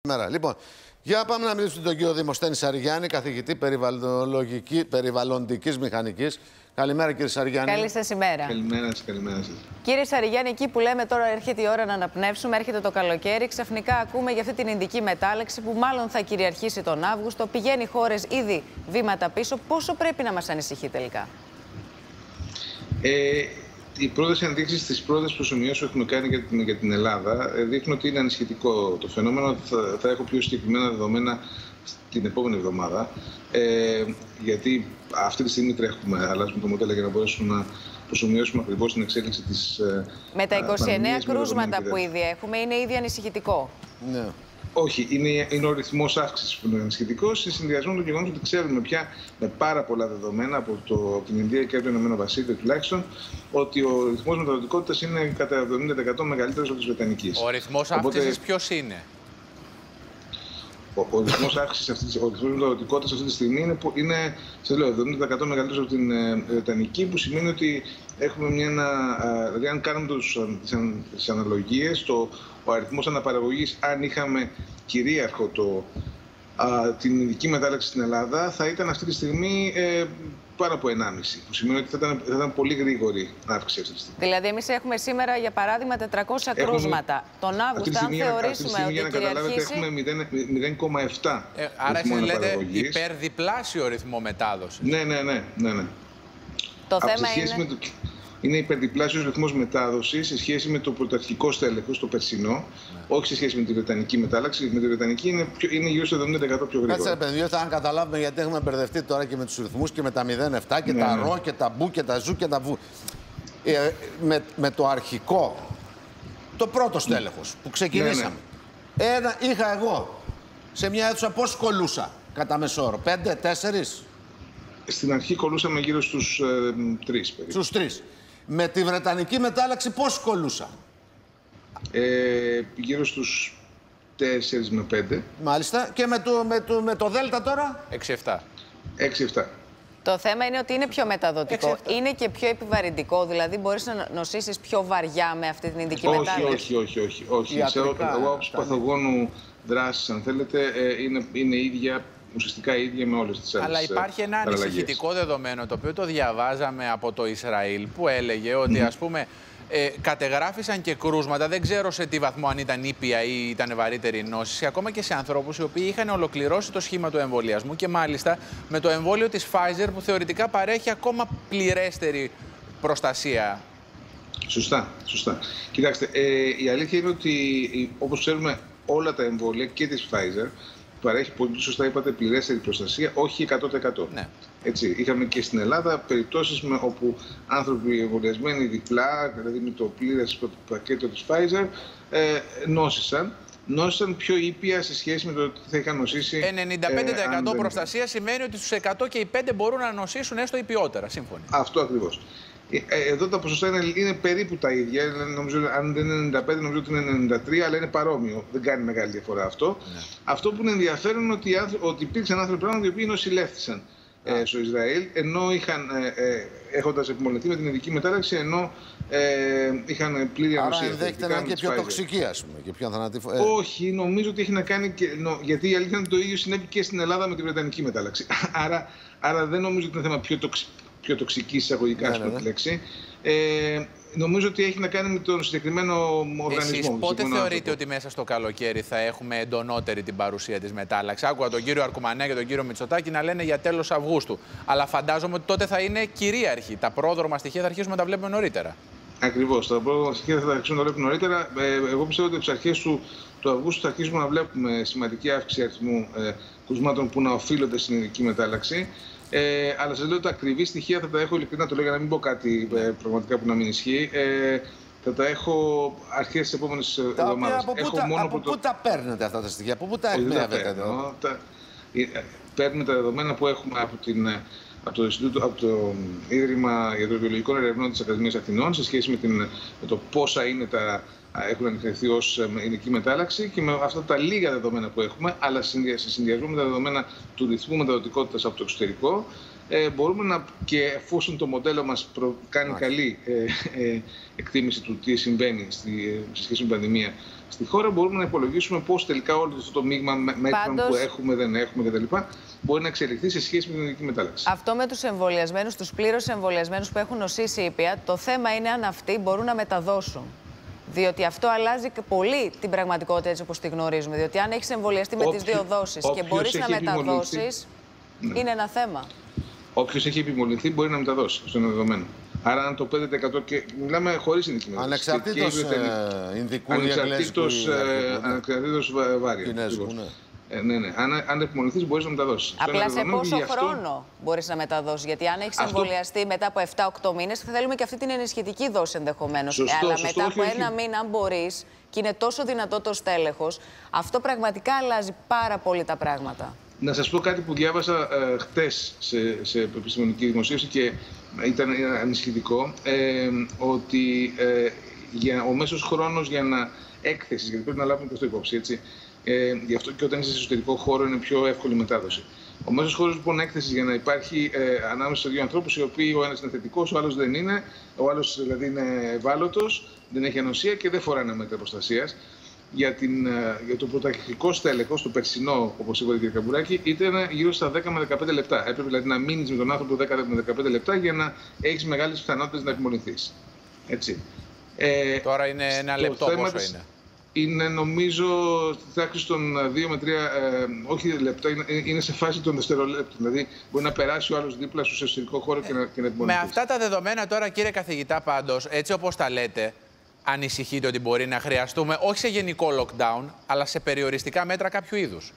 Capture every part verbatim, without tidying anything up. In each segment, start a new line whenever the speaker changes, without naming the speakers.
Μέρα. Λοιπόν, για πάμε να μιλήσουμε τον κύριο Δημοσθένη Σαριγιάννη, καθηγητή περιβαλλοντικής μηχανικής. Καλημέρα, κύριε Σαριγιάννη.
Καλή σας ημέρα.
Καλημέρα σας, καλημέρα σας.
Κύριε Σαριγιάννη, εκεί που λέμε τώρα έρχεται η ώρα να αναπνεύσουμε, έρχεται το καλοκαίρι, ξαφνικά ακούμε για αυτή την ειδική μετάλλαξη που μάλλον θα κυριαρχήσει τον Αύγουστο. Πηγαίνει χώρες ήδη βήματα πίσω. Πόσο πρέπει να μας ανησυχεί τελικά?
Ε, οι πρώτες ενδείξεις στις πρώτες προσωμιώσεις που έχουμε κάνει για την, για την Ελλάδα δείχνουν ότι είναι ανησυχητικό το φαινόμενο. Θα, θα έχω πιο συγκεκριμένα δεδομένα την επόμενη εβδομάδα. Ε, γιατί αυτή τη στιγμή τρέχουμε, αλλάζουμε το μοντέλο για να μπορέσουμε να προσωμιώσουμε ακριβώς την εξέλιξη της.
Με τα είκοσι εννέα κρούσματα που ήδη έχουμε, είναι ήδη ανησυχητικό.
Ναι. Όχι, είναι, είναι ο ρυθμός αύξησης που είναι ανησυχητικός, σε συνδυασμό με το γεγονός ότι ξέρουμε πια με πάρα πολλά δεδομένα από, το, από την Ινδία και από το Ηνωμένο Βασίλειο τουλάχιστον, ότι ο ρυθμός μεταδοτικότητας είναι κατά εβδομήντα τοις εκατό μεγαλύτερος από της Βρετανικής.
Ο ρυθμός
Οπότε,
αύξησης ποιος είναι?
Ο, ο ρυθμός αύξησης αυτής, ο ρυθμός μεταδοτικότητας αυτή τη στιγμή είναι, είναι σε λέω, εβδομήντα τοις εκατό μεγαλύτερος από την ε, Βρετανική, που σημαίνει ότι έχουμε μια. Ε, δηλαδή, αν κάνουμε τους, τις αναλογίες, το, ο αριθμός αναπαραγωγής, αν είχαμε κυρίαρχο το, α, την ειδική μετάλλαξη στην Ελλάδα, θα ήταν αυτή τη στιγμή ε, πάνω από ενάμιση. Που σημαίνει ότι θα ήταν, θα ήταν πολύ γρήγορη αύξηση αυτή τη στιγμή.
Δηλαδή, εμείς έχουμε σήμερα, για παράδειγμα, τετρακόσια έχουμε, κρούσματα. Τον Αύγουστο, αν θεωρήσουμε ότι
για να καταλάβετε, έχουμε μηδέν κόμμα επτά.
Ε, άρα, εσείς λέτε υπερδιπλάσιο ρυθμό μετάδοσης.
Ναι, ναι, ναι. ναι, ναι.
Το Από θέμα είναι...
Με το... Είναι υπερδιπλάσιος ρυθμός μετάδοσης σε σχέση με το πρωταρχικό στέλεχος, το περσινό, ναι. όχι σε σχέση με τη βρετανική μετάλλαξη. Γιατί με τη βρετανική είναι, πιο, είναι γύρω στο εβδομήντα τοις εκατό πιο γρήγορα.
Κάτσε, παιδιά, αν καταλάβουμε, γιατί έχουμε μπερδευτεί τώρα και με τους ρυθμούς και με τα μηδέν κόμμα επτά και ναι, τα ναι. ρο και τα μπου και τα ζου και τα βου. Ε, με, με το αρχικό, το πρώτο στέλεχος που ξεκινήσαμε. Ναι, ναι. Ένα, είχα εγώ σε μια αίθουσα πώς κολούσα κατά μεσόωρο, πέντε, τέσσερις.
Στην αρχή κολούσαμε γύρω στους ε, τρεις περίπου.
Στους τρεις. Με τη βρετανική μετάλλαξη πώς κολούσα?
Ε, γύρω στους τέσσερα με πέντε.
Μάλιστα. Και με το, με το, με το Δέλτα τώρα?
έξι επτά.
έξι επτά.
Το θέμα είναι ότι είναι πιο μεταδοτικό. έξι επτά. Είναι και πιο επιβαρυντικό. Δηλαδή, μπορείς να νοσήσεις πιο βαριά με αυτή την ειδική
όχι,
μετάλλαξη.
Όχι, όχι, όχι. όχι. Εγώ ως παθογόνου δράσης, αν θέλετε, είναι, είναι ίδια. Ουσιαστικά ίδια με όλες τις άλλες.
Αλλά υπάρχει ένα ανησυχητικό δεδομένο, το οποίο το διαβάζαμε από το Ισραήλ, που έλεγε ότι, mm. ας πούμε, ε, κατεγράφησαν και κρούσματα, δεν ξέρω σε τι βαθμό, αν ήταν ήπια ή ήταν βαρύτερη νόση, ακόμα και σε ανθρώπους οι οποίοι είχαν ολοκληρώσει το σχήμα του εμβολιασμού και μάλιστα με το εμβόλιο της Pfizer, που θεωρητικά παρέχει ακόμα πληρέστερη προστασία. Σωστά,
σωστά. Κοιτάξτε, ε, η αλήθεια είναι ότι, όπως ξέρουμε, όλα τα εμβόλια και της Pfizer παρέχει, πολύ σωστά είπατε, πληρέστερη προστασία, όχι εκατό τοις εκατό. Ναι. Έτσι, είχαμε και στην Ελλάδα περιπτώσεις με, όπου άνθρωποι εμβολιασμένοι διπλά, δηλαδή με το πλήρες πακέτο της Pfizer, ε, νόσησαν. Νόσησαν πιο ήπια σε σχέση με το ότι θα είχαν νοσήσει.
ενενήντα πέντε τοις εκατό
ε,
προστασία σημαίνει ότι στους εκατό και οι πέντε μπορούν να νοσήσουν έστω ήπιότερα. Σύμφωνοι.
Αυτό ακριβώς. Εδώ τα ποσοστά είναι, είναι περίπου τα ίδια. Νομίζω, αν δεν είναι ενενήντα πέντε, νομίζω ότι είναι ενενήντα τρία, αλλά είναι παρόμοιο. Δεν κάνει μεγάλη διαφορά αυτό. Ναι. Αυτό που είναι ενδιαφέρον είναι ότι, ότι υπήρξαν άνθρωποι πράγματι οι οποίοι νοσηλεύτησαν ε, στο Ισραήλ, ενώ είχαν, ε, ε, έχοντας επιμολυνθεί με την ειδική μετάλλαξη, ενώ ε, είχαν πλήρη ανοσία.
Άρα ενδέχεται να είναι και πιο τοξική, ας πούμε, και πιο θανατηφόρα. Ε...
Όχι, νομίζω ότι έχει να κάνει και. Νο, γιατί η αλήθεια είναι ότι το ίδιο συνέβη και στην Ελλάδα με τη βρετανική μετάλλαξη. άρα, άρα δεν νομίζω ότι είναι θέμα πιο τοξική. πιο τοξική εισαγωγικά, ναι, ναι, ναι. λέξη. Ε, νομίζω ότι έχει να κάνει με τον συγκεκριμένο οργανισμό.
Εσείς πότε θεωρείτε ότι μέσα στο καλοκαίρι θα έχουμε εντονότερη την παρουσία της μετάλλαξης? Άκουγα τον κύριο Αρκουμανέα και τον κύριο Μητσοτάκη να λένε για τέλος Αυγούστου. Αλλά φαντάζομαι ότι τότε θα είναι κυρίαρχη. Τα πρόδρομα στοιχεία θα αρχίσουμε να τα βλέπουμε νωρίτερα.
Ακριβώς. Τα πρόδρομα στοιχεία θα αρχίσουμε να τα βλέπουμε νωρίτερα. Ε, εγώ πιστεύω ότι από τις αρχές του, του Αυγούστου θα αρχίσουμε να βλέπουμε σημαντική αύξηση αριθμού ε, κρουσμάτων που να οφείλονται στην ειδική μετάλλαξη. Ε, αλλά σας λέω ότι τα ακριβή στοιχεία θα τα έχω, ειλικρινά το λέω για να μην πω κάτι ε, πραγματικά που να μην ισχύει. Ε, θα τα έχω αρχές της επόμενης εβδομάδας.
Από, πού τα, από πού το... τα παίρνετε αυτά τα στοιχεία, από πού τα εκμεύετε εδώ?
Τα... Παίρνουμε τα δεδομένα που έχουμε από, την, από, το, Ινστιτούτο, από το Ίδρυμα Ιατροβιολογικών Ερευνών της Ακαδημίας Αθηνών σε σχέση με, την, με το πόσα είναι τα, έχουν ανοιχθεί ως ειδική μετάλλαξη, και με αυτά τα λίγα δεδομένα που έχουμε, αλλά σε συνδυασμό με τα δεδομένα του ρυθμού μεταδοτικότητας από το εξωτερικό, ε, μπορούμε να, και εφόσον το μοντέλο μας προ, κάνει Άχι. καλή ε, ε, εκτίμηση του τι συμβαίνει στη, σε σχέση με την πανδημία στη χώρα, μπορούμε να υπολογίσουμε πώς τελικά όλο αυτό το μείγμα μέτρων Πάντως... που έχουμε, δεν έχουμε κτλ. Μπορεί να εξελιχθεί σε σχέση με την ειδική μετάλλαξη. Αυτό
με τους εμβολιασμένους, τους πλήρως εμβολιασμένους που έχουν νοσήσει ήπια, το θέμα είναι αν αυτοί μπορούν να μεταδώσουν. Διότι αυτό αλλάζει πολύ την πραγματικότητα έτσι όπως τη γνωρίζουμε. Διότι αν έχεις εμβολιαστεί με τις δύο δόσεις και μπορείς να μεταδώσεις, ναι. είναι ένα θέμα.
Όποιος έχει επιμολυνθεί μπορεί να μεταδώσει, αυτό είναι δεδομένο. Άρα, αν το πέντε τοις εκατό και μιλάμε χωρίς ειδική μετάδοση.
Ανεξαρτήτως Ινδικού ή
Ανεξαρτήτως βάρια. Ε, ναι, ναι. Αν, αν επιμολυνθείς, μπορείς να μεταδώσεις.
Απλά σε πόσο αυτό... χρόνο μπορείς να μεταδώσεις? Γιατί αν έχεις αυτό... εμβολιαστεί μετά από επτά οκτώ μήνες, θα θέλουμε και αυτή την ενισχυτική δόση ενδεχομένως.
Σωστό,
Αλλά
σωστό,
μετά
όχι,
από
όχι.
ένα μήνα, αν μπορείς, και είναι τόσο δυνατό το στέλεχος, αυτό πραγματικά αλλάζει πάρα πολύ τα πράγματα.
Να σας πω κάτι που διάβασα ε, χτες σε, σε επιστημονική δημοσίευση και ήταν ανησυχητικό, ε, ότι ε, για, ο μέσος χρόνος για να έκθεσης, γιατί πρέπει να λάβουμε και αυτό υπόψη, έτσι, Ε, γι' αυτό και όταν είσαι σε εσωτερικό χώρο είναι πιο εύκολη μετάδοση. Ο μέσος χρόνος λοιπόν έκθεσης για να υπάρχει ε, ανάμεσα σε δύο ανθρώπους, οι οποίοι ο ένας είναι θετικός, ο άλλος δεν είναι, ο άλλος δηλαδή είναι ευάλωτος, δεν έχει ανοσία και δεν φοράει ένα μέτρο προστασίας. Για, την, ε, για το πρωταρχικό στέλεχος, το περσινό, όπως είπατε κύριε Καμπουράκη, ήταν γύρω στα δέκα με δεκαπέντε λεπτά. Έπρεπε δηλαδή να μείνεις με τον άνθρωπο δέκα με δεκαπέντε λεπτά για να έχεις μεγάλες πιθανότητες να επιμολυνθείς. Έτσι. Ε,
Τώρα είναι ένα λεπτό πόσο
της...
είναι.
Είναι νομίζω στη τάξη των δύο με τρία, ε, όχι λεπτά, είναι, είναι σε φάση των δευτερολέπτων. Δηλαδή μπορεί να περάσει ο άλλος δίπλα στο εσωτερικό χώρο και να, και να επιμονηθεί.
Με αυτά τα δεδομένα τώρα, κύριε καθηγητά, πάντως, έτσι όπως τα λέτε, ανησυχείτε ότι μπορεί να χρειαστούμε όχι σε γενικό lockdown, αλλά σε περιοριστικά μέτρα κάποιου είδους?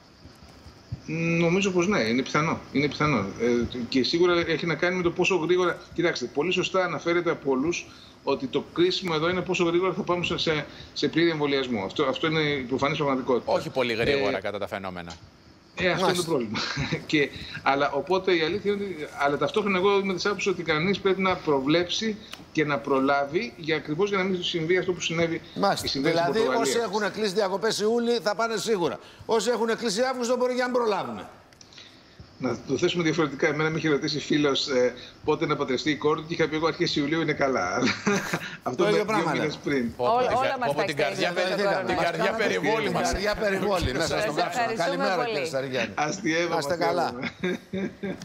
Νομίζω πως ναι, είναι πιθανό. Είναι πιθανό. Ε, και σίγουρα έχει να κάνει με το πόσο γρήγορα. Κοιτάξτε, πολύ σωστά αναφέρεται από όλους ότι το κρίσιμο εδώ είναι πόσο γρήγορα θα πάμε σε, σε πλήρη εμβολιασμό. Αυτό, αυτό είναι η προφανής πραγματικότητα.
Όχι πολύ γρήγορα
ε,
κατά τα φαινόμενα.
Ε, αυτό Μάλιστα. είναι το πρόβλημα. και, αλλά οπότε η αλήθεια είναι ότι. Αλλά ταυτόχρονα εγώ είμαι της άποψης ότι κανείς πρέπει να προβλέψει και να προλάβει για ακριβώς για να μην συμβεί αυτό που συνέβη.
Μάλιστα. Δηλαδή, όσοι έχουν κλείσει διακοπές Ιούλη θα πάνε σίγουρα. Όσοι έχουν κλείσει Αύγουστο μπορεί για να προλάβουν.
Να το θέσουμε διαφορετικά. Εμένα με είχε ρωτήσει φίλος ε, πότε να παντρευτεί η κόρη και είχα πει εγώ αρχές Ιουλίου είναι καλά. Αυτό είναι δύο μήνες πριν.
Όλα μας τα
την καρδιά περιβόλη μας.
Την καρδιά περιβόλη μέσα στον κάψονα. Καλημέρα κύριε Σαριγιάννη.
Αστιεύομαι.
Να είστε καλά.